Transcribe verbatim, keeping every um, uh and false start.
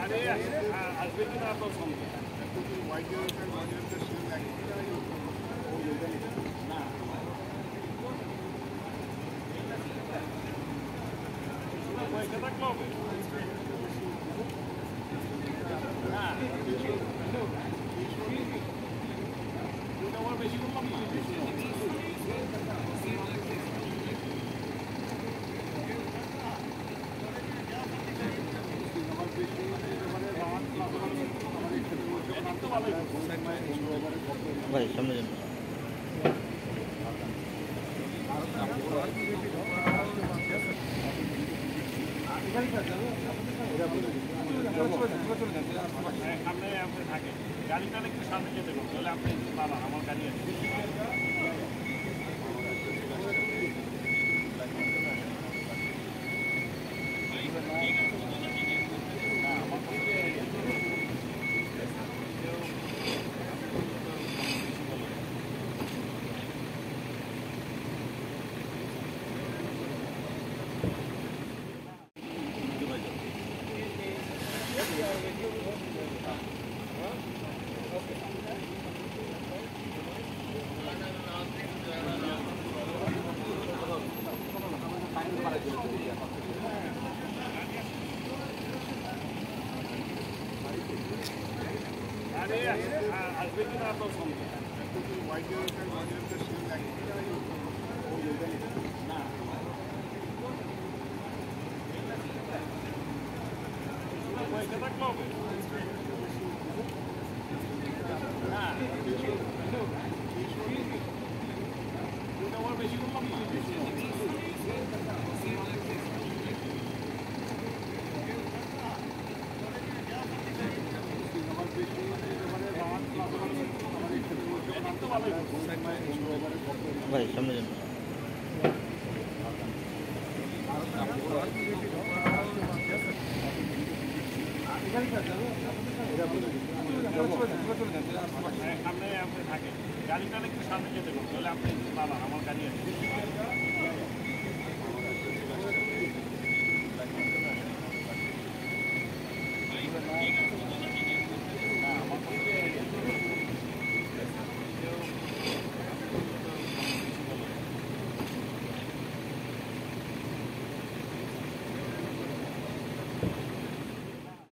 ভাই সামনে যান। গাড়িটা একটু সামনে যেতে তাহলে আপনি পাবেন আমার গাড়ি আছে। আসবে কিনা আপনার সঙ্গে না পয়সা থাকলে হবে না আমার বেশি করলাম না ভাই সামনে যান। সামনে আপনি থাকে গাড়িটা একটু সামনে যেতে তাহলে আপনি পাবেন আমার গাড়ি আছে।